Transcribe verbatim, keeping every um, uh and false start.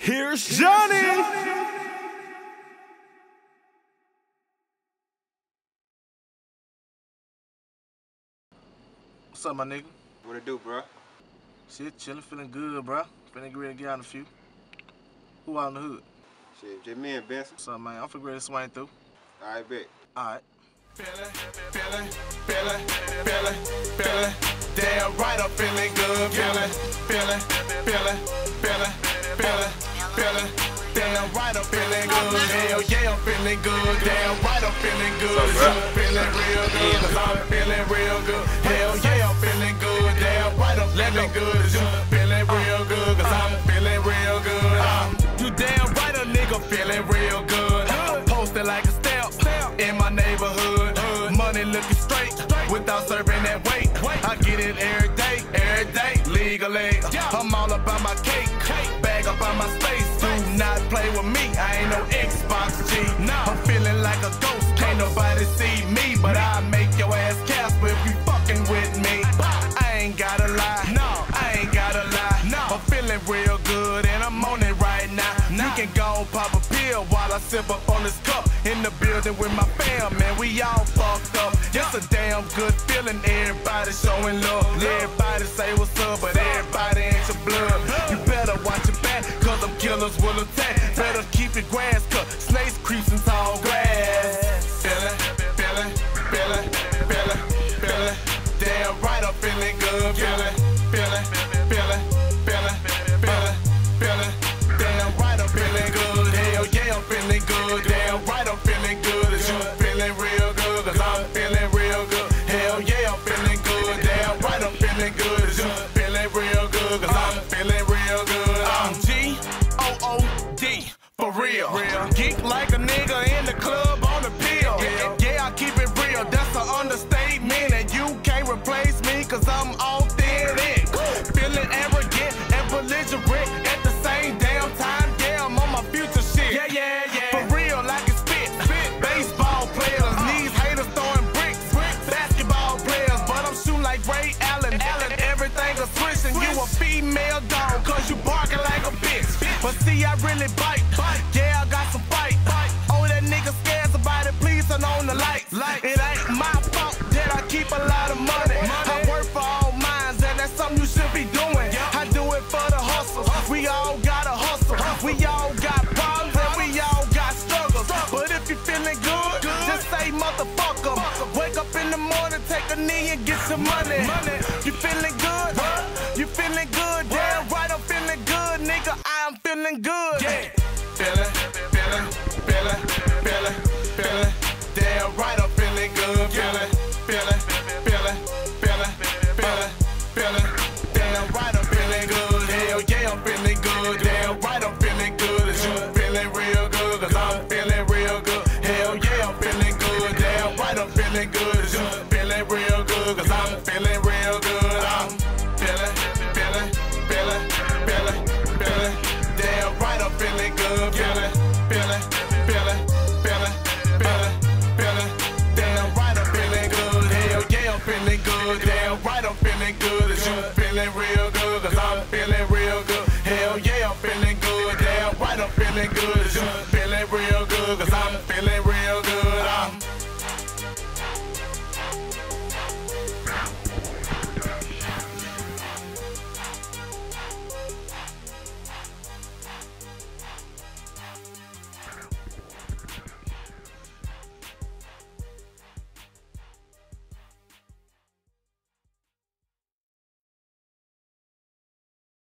Here's Johnny! What's up, my nigga? What it do, bro? Shit, chillin', feeling good, bro. Feeling ready to get out in a few. Who out in the hood? Shit, just me and Benson. What's up, man? I'm feeling ready to swing through. I bet. Alright. Feeling, feeling, feeling, feeling, feeling. Damn right, I'm feeling good. Feeling, feeling, feeling, feeling, feeling, feeling. Damn right, I'm feeling good. Hell yeah, I'm feeling good. Damn right, I'm feeling good. I'm feeling real good. I'm feeling real good. Hell yeah, I'm feeling good. Damn right, I'm feeling good. You feeling real good, cause I'm feeling real good. Um, you damn right, a nigga feeling real good. I'm posted like a stamp in my neighborhood. Money looking straight without serving that weight. I get it every day, every day, legally. I'm all about my cake, bag up on my space. Do not play with me, I ain't no Xbox G. I'm feeling like a ghost, can't nobody see me, but I make your ass Casper if you fucking with me. I ain't gotta lie, no, I ain't gotta lie. No, I'm feeling real good and I'm on it right now. You can go and pop a pill while I sip up on this cup. In the building with my fam, man, we all fucked up. It's a damn good feeling, everybody showing love. Everybody say what's up, but everybody ain't your blood. You better watch your back, cause them killers will attack. Better keep your grass cut, snakes creeps in tall grass. Feeling, feeling, feeling, feeling, feeling. Damn right, I'm feeling good. Feeling, feeling, feeling, feeling, feeling, feeling. Damn right, I'm feeling good. Hell yeah, I'm feeling good. Damn right, I'm feeling good. Is you feeling real good? Cause I'm feeling real good. Hell yeah, I'm feeling good. Damn right, I'm feeling good. Is you feeling real good? Cause I'm feeling real good. I'm G O O D for real. Geek like a nigga in the club on the pill. Yeah, I keep it real. That's an understatement. And you can't replace me cause I'm authentic. Feeling arrogant and belligerent at the same damn time. Yeah, I'm on my future shit. Yeah, yeah, yeah. For real, like it's spit. Baseball players, these haters throwing bricks. Basketball players, but I'm shooting like Ray Allen. Allen, everything a switch and you a female dog cause you barking like a bitch. But see, I really bite. Yeah, I got some fight. Oh, that nigga scares about it, please turn on the lights. It ain't my fault that I keep a lot of money. I work for all minds and that's something you should be doing. I do it for the hustle. We all gotta hustle. We all got problems and we all got struggles. But if you feeling good, just say motherfucker. Wake up in the morning, take a knee and get some money. You feeling good? You feeling good? Damn right, I'm feeling good, nigga. I'm feeling good. Yeah. Feeling, feeling, feeling, feeling, feeling. Damn right, I'm feeling good. Feeling, feeling, feeling, feeling, feeling, feeling. Damn right, I'm feeling good. Hell yeah, I'm feeling good. Damn right, I'm feeling good. Is you feeling real good? Cause I'm feeling real good. Hell yeah, I'm feeling good. Damn right, I'm feeling good. Is you feeling real good? Cause I'm feeling real good. I'm feeling, feeling, feeling, feeling, feeling. Damn right, I'm feeling good. Feeling, feeling, feeling, feeling, feeling, feeling. Damn right, I'm feeling good. Hell yeah, I'm feeling good. Damn right, I'm feeling good. Is you feeling real good? Cause I'm feeling real good. Hell yeah, I'm feeling good. Damn right, I'm feeling good. Is you